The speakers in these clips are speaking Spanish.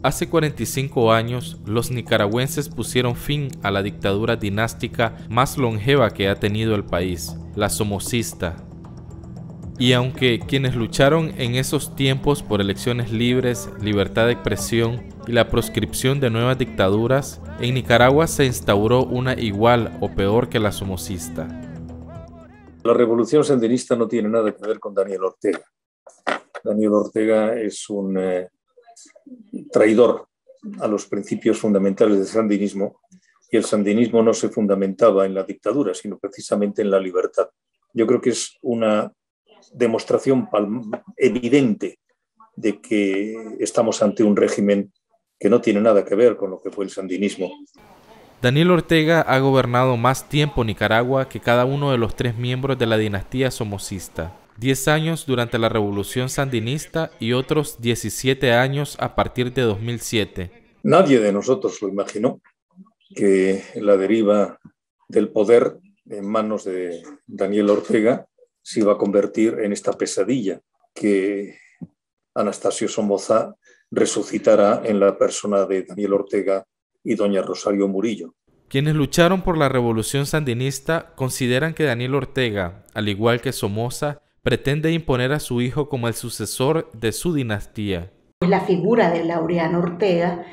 Hace 45 años, los nicaragüenses pusieron fin a la dictadura dinástica más longeva que ha tenido el país, la somocista. Y aunque quienes lucharon en esos tiempos por elecciones libres, libertad de expresión y la proscripción de nuevas dictaduras, en Nicaragua se instauró una igual o peor que la somocista. La revolución sandinista no tiene nada que ver con Daniel Ortega. Daniel Ortega es un traidor a los principios fundamentales del sandinismo, y el sandinismo no se fundamentaba en la dictadura, sino precisamente en la libertad. Yo creo que es una demostración evidente de que estamos ante un régimen que no tiene nada que ver con lo que fue el sandinismo. Daniel Ortega ha gobernado más tiempo Nicaragua que cada uno de los 3 miembros de la dinastía somocista. 10 años durante la revolución sandinista y otros 17 años a partir de 2007. Nadie de nosotros lo imaginó, que la deriva del poder en manos de Daniel Ortega se iba a convertir en esta pesadilla que Anastasio Somoza resucitará en la persona de Daniel Ortega y doña Rosario Murillo. Quienes lucharon por la revolución sandinista consideran que Daniel Ortega, al igual que Somoza, pretende imponer a su hijo como el sucesor de su dinastía. La figura de Laureano Ortega,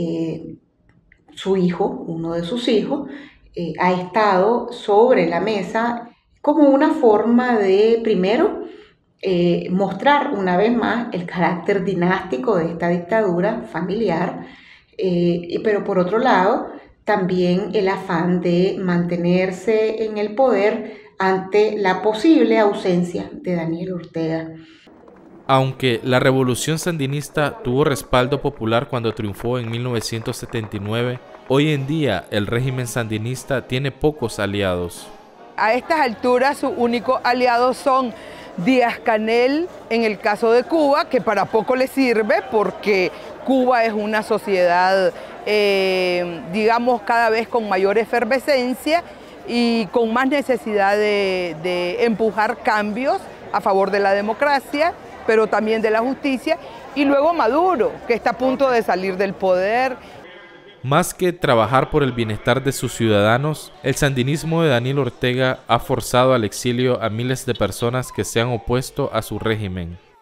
su hijo, uno de sus hijos, ha estado sobre la mesa como una forma de, primero, mostrar una vez más el carácter dinástico de esta dictadura familiar, pero por otro lado, también el afán de mantenerse en el poder ante la posible ausencia de Daniel Ortega. Aunque la revolución sandinista tuvo respaldo popular cuando triunfó en 1979, hoy en día el régimen sandinista tiene pocos aliados. A estas alturas sus únicos aliados son Díaz-Canel en el caso de Cuba, que para poco le sirve porque Cuba es una sociedad, digamos, cada vez con mayor efervescencia y con más necesidad de empujar cambios a favor de la democracia, pero también de la justicia, y luego Maduro, que está a punto de salir del poder. Más que trabajar por el bienestar de sus ciudadanos, el sandinismo de Daniel Ortega ha forzado al exilio a miles de personas que se han opuesto a su régimen.